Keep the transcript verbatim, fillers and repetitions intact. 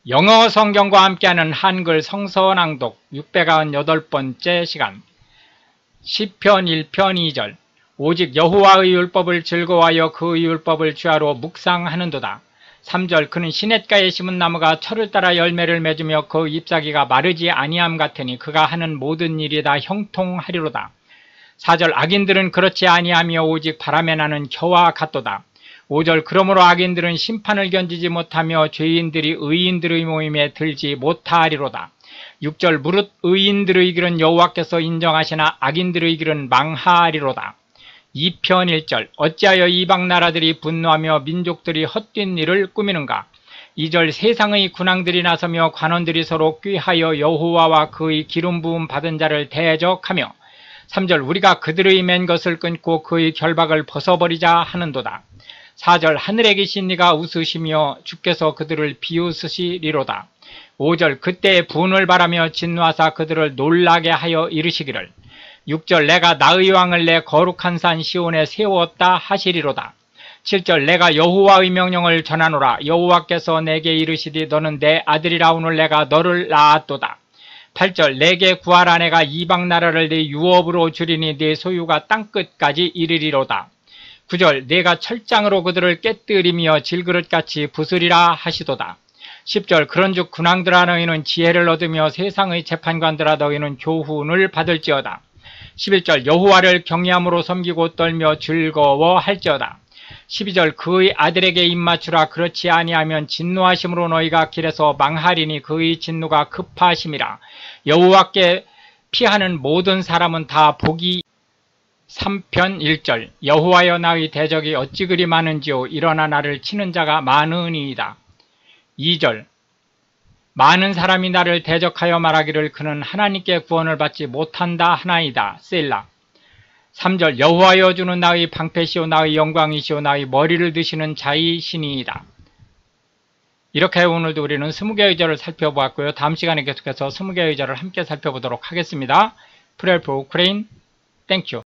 영어 성경과 함께하는 한글 성서 낭독 육백구십팔 번째 시간. 시편 일 편 이 절. 오직 여호와의 율법을 즐거워하여 그의 율법을 주야로 묵상하는도다. 삼 절. 그는 시냇가에 심은 나무가 철을 따라 열매를 맺으며 그 잎사귀가 마르지 아니함 같으니 그가 하는 모든 일이 다 형통하리로다. 사 절. 악인들은 그렇지 아니하며 오직 바람에 나는 겨와 같도다. 오 절. 그러므로 악인들은 심판을 견디지 못하며 죄인들이 의인들의 모임에 들지 못하리로다. 육 절. 무릇 의인들의 길은 여호와께서 인정하시나 악인들의 길은 망하리로다. 이 편 일 절. 어찌하여 이방 나라들이 분노하며 민족들이 헛된 일을 꾸미는가. 이 절. 세상의 군왕들이 나서며 관원들이 서로 꾀하여 여호와와 그의 기름 부음 받은 자를 대적하며. 삼 절. 우리가 그들의 맨 것을 끊고 그의 결박을 벗어버리자 하는도다. 사 절. 하늘에 계신 이가 웃으시며 주께서 그들을 비웃으시리로다. 오 절. 그때 분을 바라며 진노하사 그들을 놀라게 하여 이르시기를. 육 절. 내가 나의 왕을 내 거룩한 산 시온에 세웠다 하시리로다. 칠 절. 내가 여호와의 명령을 전하노라. 여호와께서 내게 이르시되 너는 내 아들이라. 오늘 내가 너를 낳았도다. 팔 절. 내게 구하라. 내가 이방 나라를 네 유업으로 주리니 네 소유가 땅끝까지 이르리로다. 구 절. 내가 철장으로 그들을 깨뜨리며 질그릇같이 부수리라 하시도다. 십 절. 그런즉 군왕들아 너희는 지혜를 얻으며 세상의 재판관들아 너희는 교훈을 받을지어다. 십일 절. 여호와를 경외함으로 섬기고 떨며 즐거워할지어다. 십이 절. 그의 아들에게 입맞추라. 그렇지 아니하면 진노하심으로 너희가 길에서 망하리니 그의 진노가 급하심이라. 여호와께 피하는 모든 사람은 다 복이. 삼 편 일 절. 여호와여 나의 대적이 어찌 그리 많은지요. 일어나 나를 치는 자가 많으니이다. 이 절. 많은 사람이 나를 대적하여 말하기를 그는 하나님께 구원을 받지 못한다 하나이다. 셀라. 삼 절. 여호와여 주는 나의 방패시오 나의 영광이시오 나의 머리를 드시는 자이시니이다. 이렇게 오늘도 우리는 스무 개의 절을 살펴보았고요. 다음 시간에 계속해서 스무 개의 절을 함께 살펴보도록 하겠습니다. Pray for Ukraine. Thank you.